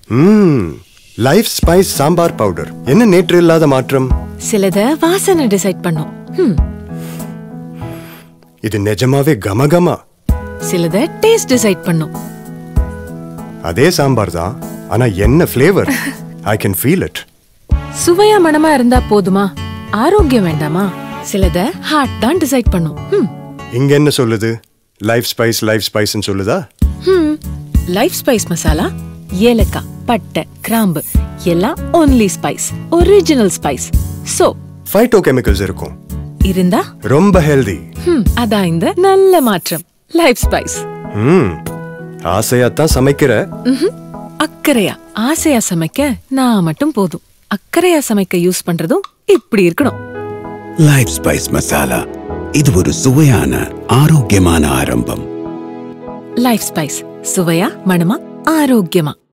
Lifespice sambar powder. என்ன நேற்று இல்லாத மாற்றம்? சிலத வாசனை டிசைட் பண்ணும். இது நிஜமாவே கமகமா. சிலத டேஸ்ட் டிசைட் பண்ணும். அதே சாம்பார் தான், ஆனா என்ன flavour? I can feel it. சுவையா மணமா இருந்தா போதுமா? ஆரோக்கியம் வேண்டாமா? சிலத ஹார்ட் தான் டிசைட் பண்ணும். இங்க என்ன சொல்லுது? Lifespice ன்னு சொல்லுதா? Lifespice மசாலா, ஏலக்காய், பட்டை, கிராம்பு எல்லாம் only spice, original spice. So, phytochemicals இருக்கும். இருந்தா ரொம்ப ஹெல்தி. அதான் இந்த நல்ல மாற்றம். Lifespice. ஆசையா தான் சமைக்கிற. அக்கறையா ஆசையா சமைக்க நான் மட்டும் போதும். அக்கறையா சமைக்க யூஸ் பண்றதும் இப்படி இருக்கணும். Lifespice மசாலா, இது ஒரு சுவையான ஆரோக்கியமான ஆரம்பம். Lifespice, சுவையா மணமா ஆரோக்கியமா.